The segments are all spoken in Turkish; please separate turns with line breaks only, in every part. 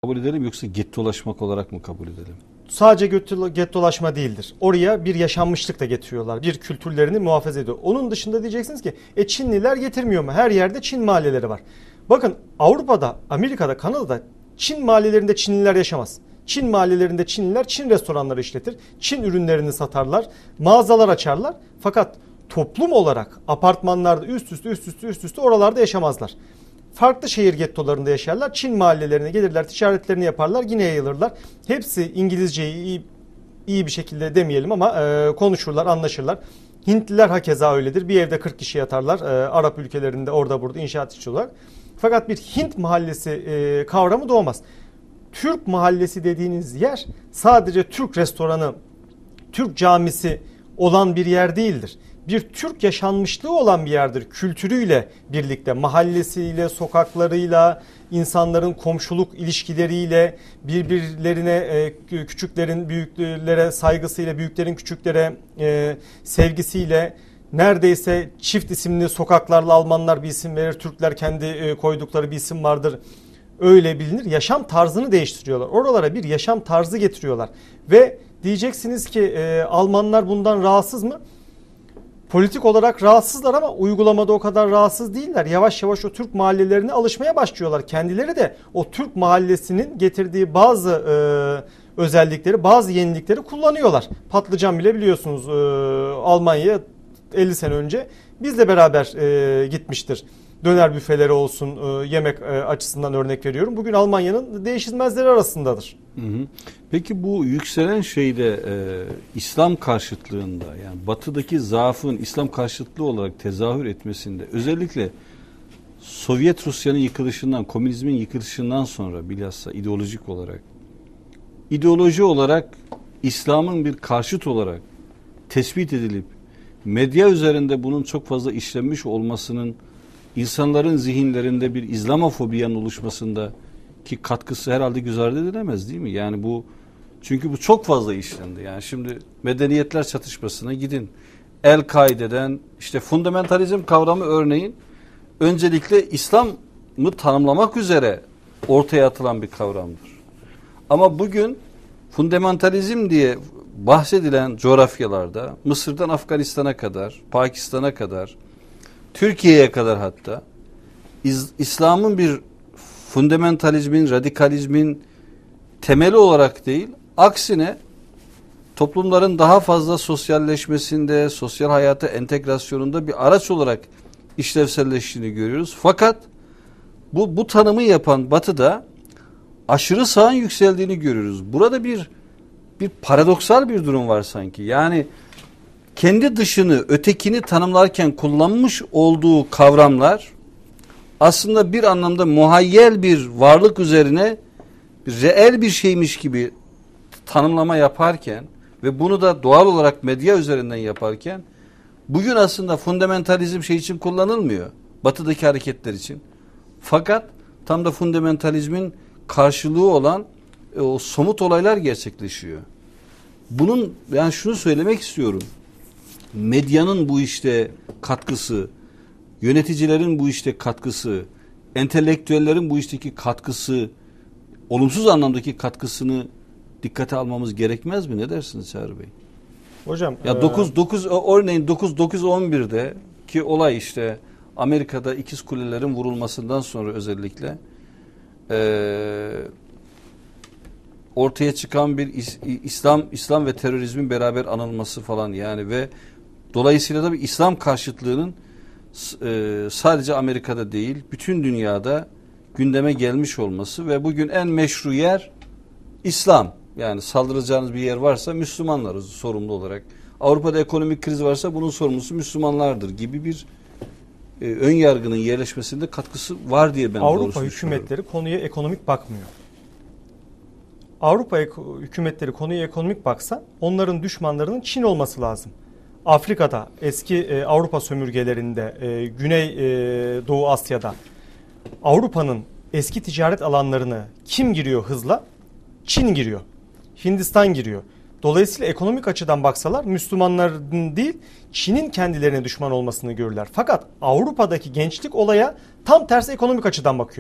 kabul edelim yoksa gettolaşmak olarak mı kabul edelim?
Sadece gettolaşma değildir. Oraya bir yaşanmışlık da getiriyorlar. Bir kültürlerini muhafaza ediyor. Onun dışında diyeceksiniz ki Çinliler getirmiyor mu? Her yerde Çin mahalleleri var. Bakın Avrupa'da, Amerika'da, Kanada'da Çin mahallelerinde Çinliler yaşamaz. Çin mahallelerinde Çinliler Çin restoranları işletir. Çin ürünlerini satarlar. Mağazalar açarlar. Fakat toplum olarak apartmanlarda üst üste oralarda yaşamazlar. Farklı şehir gettolarında yaşarlar. Çin mahallelerine gelirler, ticaretlerini yaparlar, yine yayılırlar. Hepsi İngilizceyi iyi bir şekilde demeyelim ama konuşurlar, anlaşırlar. Hintliler hakeza öyledir. Bir evde 40 kişi yatarlar. Arap ülkelerinde orada burada inşaat işçi olarak. Fakat bir Hint mahallesi kavramı doğmaz. Türk mahallesi dediğiniz yer sadece Türk restoranı, Türk camisi olan bir yer değildir. Bir Türk yaşanmışlığı olan bir yerdir. Kültürüyle birlikte, mahallesiyle, sokaklarıyla, insanların komşuluk ilişkileriyle, birbirlerine, küçüklerin büyüklere saygısıyla, büyüklerin küçüklere sevgisiyle, neredeyse çift isimli sokaklarla Almanlar bir isim verir, Türkler kendi koydukları bir isim vardır. Öyle bilinir. Yaşam tarzını değiştiriyorlar. Oralara bir yaşam tarzı getiriyorlar. Ve diyeceksiniz ki Almanlar bundan rahatsız mı? Politik olarak rahatsızlar ama uygulamada o kadar rahatsız değiller. Yavaş yavaş o Türk mahallelerine alışmaya başlıyorlar. Kendileri de o Türk mahallesinin getirdiği bazı özellikleri, bazı yenilikleri kullanıyorlar. Patlıcan bile biliyorsunuz Almanya'ya 50 sene önce bizle beraber gitmiştir. Döner büfeleri olsun, yemek açısından örnek veriyorum. Bugün Almanya'nın değişmezleri arasındadır.
Peki bu yükselen şeyde İslam karşıtlığında, yani batıdaki zaafın İslam karşıtlığı olarak tezahür etmesinde, özellikle Sovyet Rusya'nın yıkılışından, komünizmin yıkılışından sonra bilhassa ideoloji olarak İslam'ın bir karşıt olarak tespit edilip medya üzerinde bunun çok fazla işlenmiş olmasının insanların zihinlerinde bir İslamofobiyanın oluşmasında ki katkısı herhalde göz ardı edilemez, değil mi? Yani bu, çünkü bu çok fazla işlendi. Yani şimdi medeniyetler çatışmasına gidin. El-Kaide'den işte fundamentalizm kavramı örneğin öncelikle İslam'ı tanımlamak üzere ortaya atılan bir kavramdır. Ama bugün fundamentalizm diye bahsedilen coğrafyalarda Mısır'dan Afganistan'a kadar, Pakistan'a kadar, Türkiye'ye kadar hatta İslam'ın bir fundamentalizmin, radikalizmin temeli olarak değil, aksine toplumların daha fazla sosyalleşmesinde, sosyal hayata entegrasyonunda bir araç olarak işlevselleştiğini görüyoruz. Fakat bu tanımı yapan Batı'da aşırı sağın yükseldiğini görüyoruz. Burada bir paradoksal bir durum var sanki. Yani kendi dışını, ötekini tanımlarken kullanmış olduğu kavramlar aslında bir anlamda muhayyel bir varlık üzerine reel bir şeymiş gibi tanımlama yaparken ve bunu da doğal olarak medya üzerinden yaparken bugün aslında fundamentalizm şey için kullanılmıyor. Batıdaki hareketler için. Fakat tam da fundamentalizmin karşılığı olan o somut olaylar gerçekleşiyor. Bunun, yani şunu söylemek istiyorum. Medyanın bu işte katkısı, yöneticilerin bu işte katkısı, entelektüellerin bu işteki katkısı, olumsuz anlamdaki katkısını dikkate almamız gerekmez mi? Ne dersiniz Çağrı Bey?
Hocam
ya örneğin 9/11'de ki olay işte Amerika'da İkiz Kulelerin vurulmasından sonra özellikle ortaya çıkan bir İslam ve terörizmin beraber anılması falan, yani ve dolayısıyla da bir İslam karşıtlığının sadece Amerika'da değil bütün dünyada gündeme gelmiş olması ve bugün en meşru yer İslam. Yani saldıracağınız bir yer varsa Müslümanlarız sorumlu olarak. Avrupa'da ekonomik kriz varsa bunun sorumlusu Müslümanlardır gibi bir ön yargının yerleşmesinde katkısı var diye ben
Avrupa hükümetleri konuya ekonomik bakmıyor. Avrupa hükümetleri konuya ekonomik baksa onların düşmanlarının Çin olması lazım. Afrika'da, eski Avrupa sömürgelerinde, Güney Doğu Asya'da Avrupa'nın eski ticaret alanlarını kim giriyor hızla? Çin giriyor. Hindistan giriyor. Dolayısıyla ekonomik açıdan baksalar Müslümanların değil Çin'in kendilerine düşman olmasını görürler. Fakat Avrupa'daki gençlik olaya tam tersi ekonomik açıdan bakıyor.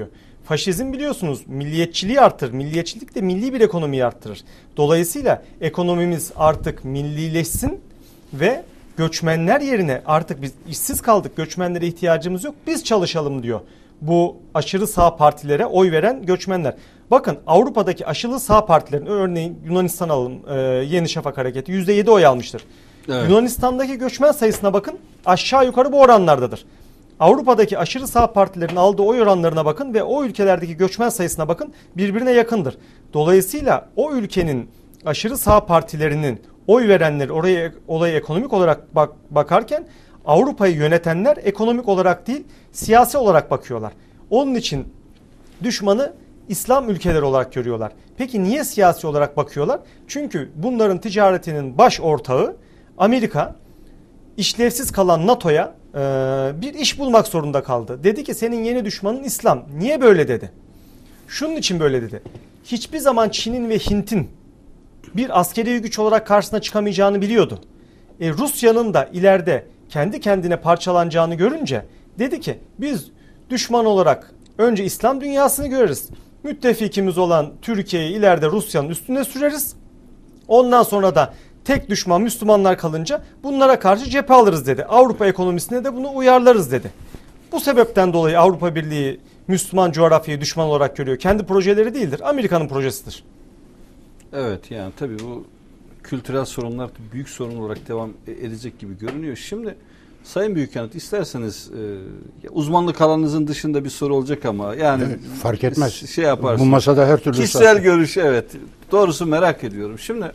Faşizm biliyorsunuz milliyetçiliği artırır. Milliyetçilik de milli bir ekonomiyi arttırır. Dolayısıyla ekonomimiz artık millileşsin ve göçmenler yerine artık biz işsiz kaldık, göçmenlere ihtiyacımız yok, biz çalışalım diyor. Bu aşırı sağ partilere oy veren göçmenler. Bakın Avrupa'daki aşırı sağ partilerin, örneğin Yunanistan alalım, Yeni Şafak Hareketi %7 oy almıştır. Evet. Yunanistan'daki göçmen sayısına bakın, aşağı yukarı bu oranlardadır. Avrupa'daki aşırı sağ partilerin aldığı oy oranlarına bakın ve o ülkelerdeki göçmen sayısına bakın, birbirine yakındır. Dolayısıyla o ülkenin aşırı sağ partilerinin oy verenleri oraya olaya ekonomik olarak bakarken Avrupa'yı yönetenler ekonomik olarak değil siyasi olarak bakıyorlar. Onun için düşmanı İslam ülkeleri olarak görüyorlar. Peki niye siyasi olarak bakıyorlar? Çünkü bunların ticaretinin baş ortağı Amerika, işlevsiz kalan NATO'ya bir iş bulmak zorunda kaldı. Dedi ki senin yeni düşmanın İslam. Niye böyle dedi? Şunun için böyle dedi. Hiçbir zaman Çin'in ve Hint'in bir askeri güç olarak karşısına çıkamayacağını biliyordu. Rusya'nın da ileride kendi kendine parçalanacağını görünce dedi ki biz düşman olarak önce İslam dünyasını görürüz. Müttefikimiz olan Türkiye'yi ileride Rusya'nın üstüne süreriz. Ondan sonra da tek düşman Müslümanlar kalınca bunlara karşı cephe alırız dedi. Avrupa ekonomisine de bunu uyarlarız dedi. Bu sebepten dolayı Avrupa Birliği Müslüman coğrafyayı düşman olarak görüyor. Kendi projeleri değildir. Amerika'nın projesidir.
Evet, yani tabii bu kültürel sorunlar büyük sorun olarak devam edecek gibi görünüyor. Şimdi Sayın Büyükelçi isterseniz uzmanlık alanınızın dışında bir soru olacak ama yani
fark etmez.
Şey yaparsınız.
Bu masada her türlü
kişisel görüş, evet. Doğrusu merak ediyorum. Şimdi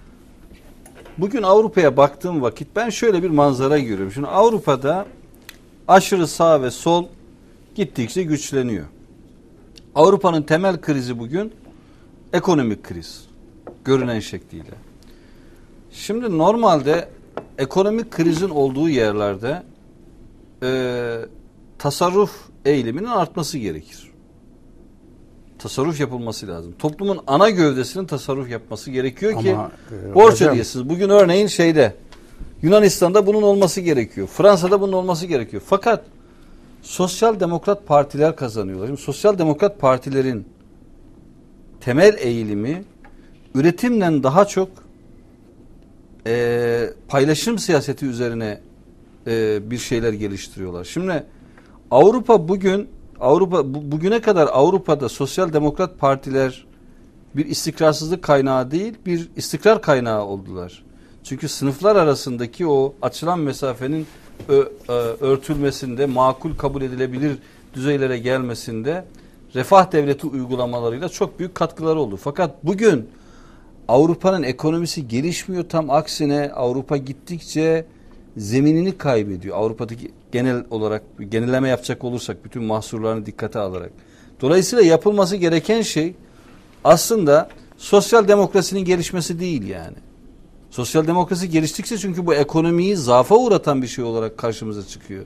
bugün Avrupa'ya baktığım vakit ben şöyle bir manzara görüyorum. Şimdi Avrupa'da aşırı sağ ve sol gittikçe güçleniyor. Avrupa'nın temel krizi bugün ekonomik kriz. Görünen şekliyle. Şimdi normalde ekonomik krizin olduğu yerlerde tasarruf eğiliminin artması gerekir. Tasarruf yapılması lazım. Toplumun ana gövdesinin tasarruf yapması gerekiyor ki borç ödeyesiniz. Bugün örneğin Yunanistan'da bunun olması gerekiyor. Fransa'da bunun olması gerekiyor. Fakat sosyal demokrat partiler kazanıyorlar. Şimdi sosyal demokrat partilerin temel eğilimi üretimden daha çok paylaşım siyaseti üzerine bir şeyler geliştiriyorlar. Şimdi bugüne kadar Avrupa'da sosyal demokrat partiler bir istikrarsızlık kaynağı değil, bir istikrar kaynağı oldular. Çünkü sınıflar arasındaki o açılan mesafenin örtülmesinde, makul kabul edilebilir düzeylere gelmesinde refah devleti uygulamalarıyla çok büyük katkıları oldu. Fakat bugün Avrupa'nın ekonomisi gelişmiyor. Tam aksine Avrupa gittikçe zeminini kaybediyor. Avrupa'daki genelleme yapacak olursak bütün mahsurlarını dikkate alarak. Dolayısıyla yapılması gereken şey aslında sosyal demokrasinin gelişmesi değil yani. Sosyal demokrasi geliştikçe çünkü bu ekonomiyi zaafa uğratan bir şey olarak karşımıza çıkıyor.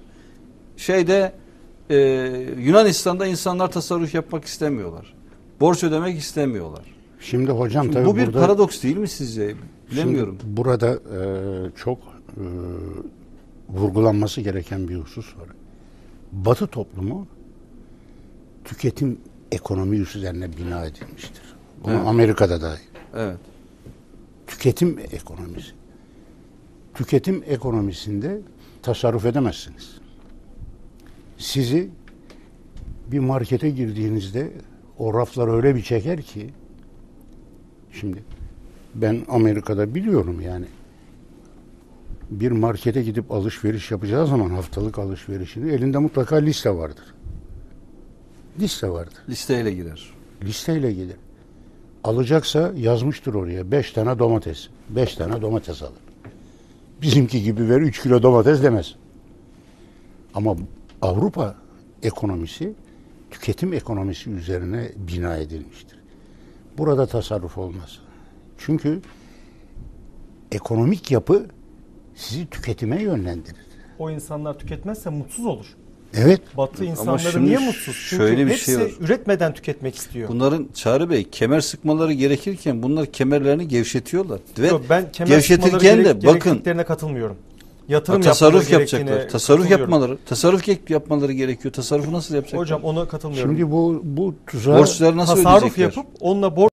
Yunanistan'da insanlar tasarruf yapmak istemiyorlar. Borç ödemek istemiyorlar.
Şimdi hocam tabii
bu bir paradoks değil mi sizce? Bilemiyorum.
Burada çok vurgulanması gereken bir husus var. Batı toplumu tüketim ekonomi üzerine bina edilmiştir. Bunu evet. Amerika'da dahil.
Evet.
Tüketim ekonomisi. Tüketim ekonomisinde tasarruf edemezsiniz. Sizi bir markete girdiğinizde o raflar öyle bir çeker ki, şimdi ben Amerika'da biliyorum yani, bir markete gidip alışveriş yapacağı zaman haftalık alışverişini elinde mutlaka liste vardır. Liste vardır.
Listeyle girer.
Listeyle gelir. Alacaksa yazmıştır oraya 5 tane domates. 5 tane domates alır. Bizimki gibi ver 3 kilo domates demez. Ama Avrupa ekonomisi tüketim ekonomisi üzerine bina edilmiştir. Burada tasarruf olmaz. Çünkü ekonomik yapı sizi tüketime yönlendirir.
O insanlar tüketmezse mutsuz olur.
Evet.
Batı insanları niye mutsuz? Çünkü hepsi üretmeden tüketmek istiyor.
Bunların Çağrı Bey kemer sıkmaları gerekirken bunlar kemerlerini gevşetiyorlar. Ve
ben kemer sıkmaları gerektiklerine katılmıyorum. yatırım
tasarruf
yapmaları gerektiğine
yapacaklar. Tasarruf
katılıyorum.
yapmaları gerekiyor. Tasarrufu nasıl yapacaklar?
Hocam ona katılmıyorum.
Şimdi bu tuzağa
Borçları nasıl
Tasarruf
ödeyecekler?
yapıp onunla borç